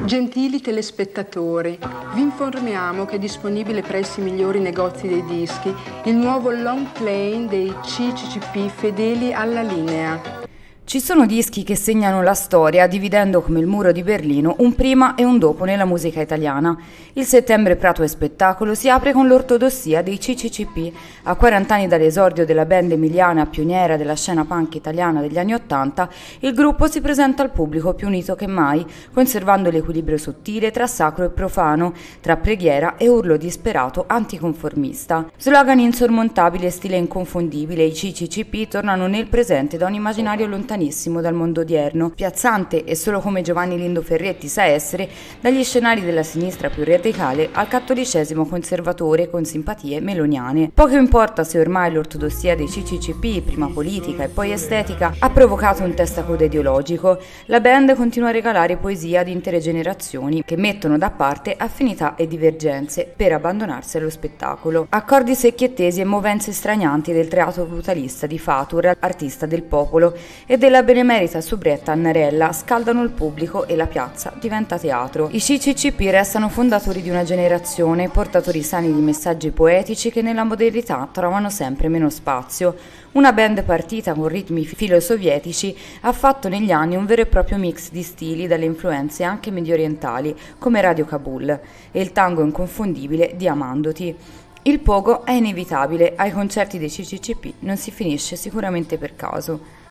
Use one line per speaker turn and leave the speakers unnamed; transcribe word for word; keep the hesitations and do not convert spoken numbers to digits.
Gentili telespettatori, vi informiamo che è disponibile presso i migliori negozi dei dischi il nuovo long plane dei C C C P Fedeli alla linea.
Ci sono dischi che segnano la storia, dividendo come il muro di Berlino un prima e un dopo nella musica italiana. Il Settembre Prato e Spettacolo si apre con l'ortodossia dei C C C P. A quaranta anni dall'esordio della band emiliana pioniera della scena punk italiana degli anni Ottanta, il gruppo si presenta al pubblico più unito che mai, conservando l'equilibrio sottile tra sacro e profano, tra preghiera e urlo disperato anticonformista. Slogan insormontabile e stile inconfondibile, i C C C P tornano nel presente da un immaginario lontano dal mondo odierno, piazzante e solo come Giovanni Lindo Ferretti sa essere, dagli scenari della sinistra più radicale al cattolicesimo conservatore con simpatie meloniane. Poco importa se ormai l'ortodossia dei C C C P, prima politica e poi estetica, ha provocato un testacoda ideologico, la band continua a regalare poesia ad intere generazioni che mettono da parte affinità e divergenze per abbandonarsi allo spettacolo. Accordi secchi e tesi e movenze stranianti del teatro brutalista di Fatur, artista del popolo, e della benemerita soubretta Annarella scaldano il pubblico e la piazza diventa teatro. I C C C P restano fondatori di una generazione, portatori sani di messaggi poetici che nella modernità trovano sempre meno spazio. Una band partita con ritmi filo-sovietici ha fatto negli anni un vero e proprio mix di stili dalle influenze anche mediorientali, come Radio Kabul, e il tango inconfondibile di Amandoti. Il pogo è inevitabile, ai concerti dei C C C P non si finisce sicuramente per caso.